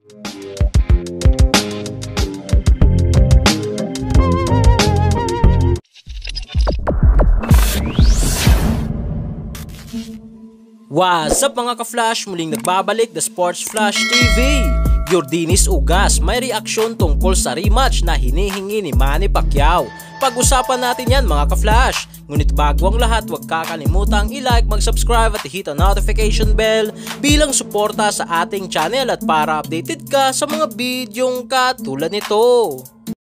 What's up mga ka-Flash? Muling nagbabalik the SportsFlash TV. Yordenis Ugas may reaksyon tungkol sa rematch na hinihingi ni Manny Pacquiao. Pag-usapan natin yan mga ka-Flash. Ngunit bago ang lahat, huwag kakalimutang i-like, mag-subscribe at i-hit ang notification bell bilang suporta sa ating channel at para updated ka sa mga bidyong katulad nito.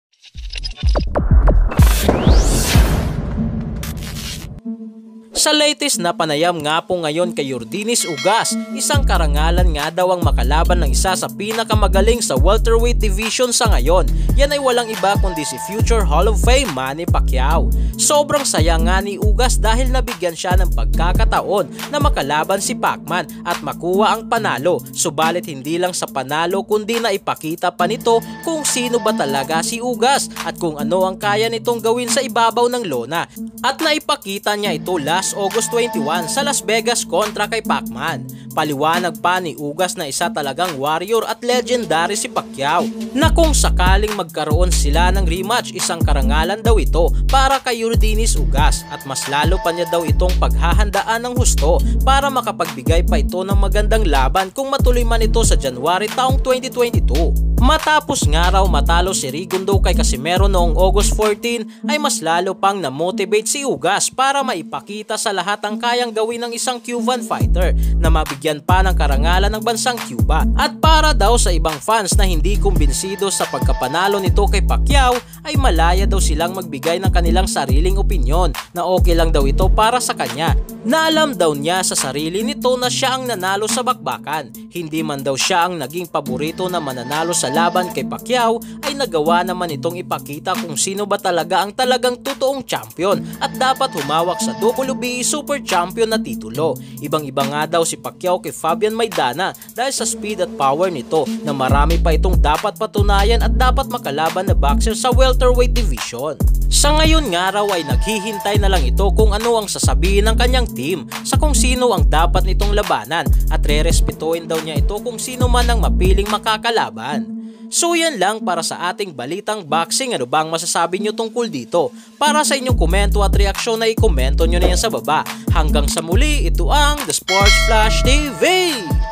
Sa latest na panayam nga po ngayon kay Yordenis Ugas, isang karangalan nga daw ang makalaban ng isa sa pinakamagaling sa welterweight division sa ngayon. Yan ay walang iba kundi si future Hall of Fame Manny Pacquiao. Sobrang saya nga ni Ugas dahil nabigyan siya ng pagkakataon na makalaban si Pacman at makuha ang panalo. Subalit hindi lang sa panalo kundi na ipakita pa nito kung sino ba talaga si Ugas at kung ano ang kaya nitong gawin sa ibabaw ng lona. At naipakita niya ito last August 21 sa Las Vegas kontra kay Pacman. Paliwanag pa ni Ugas na isa talagang warrior at legendary si Pacquiao na kung sakaling magkaroon sila ng rematch, isang karangalan daw ito para kay Yordenis Ugas at mas lalo pa niya daw itong paghahandaan ng husto para makapagbigay pa ito ng magandang laban kung matuloy man ito sa January taong 2022. Matapos nga raw matalo si Rigundo kay Casimero noong August 14 ay mas lalo pang na-motivate si Ugas para maipakita sa lahat ang kayang gawin ng isang Cuban fighter na mabigyan pa ng karangalan ng bansang Cuba. At para daw sa ibang fans na hindi kumbinsido sa pagkapanalo nito kay Pacquiao ay malaya daw silang magbigay ng kanilang sariling opinyon na okay lang daw ito para sa kanya. Na alam daw niya sa sarili nito na siya ang nanalo sa bakbakan. Hindi man daw siya ang naging paborito na mananalo sa laban kay Pacquiao ay nagawa naman itong ipakita kung sino ba talaga ang talagang totoong champion at dapat humawak sa WBE Super Champion na titulo. Ibang-iba nga daw si Pacquiao kay Fabian Maidana dahil sa speed at power nito na marami pa itong dapat patunayan at dapat makalaban na boxer sa welterweight division. Sa ngayon nga raw ay naghihintay na lang ito kung ano ang sasabihin ng kanyang team sa kung sino ang dapat nitong labanan at re-respetuhin daw niya ito kung sino man ang mapiling makakalaban. So yan lang para sa ating balitang boxing. Ano bang masasabi nyo tungkol dito? Para sa inyong komento at reaksyon na i-komento nyo na yan sa baba. Hanggang sa muli, ito ang The SportsFlash TV!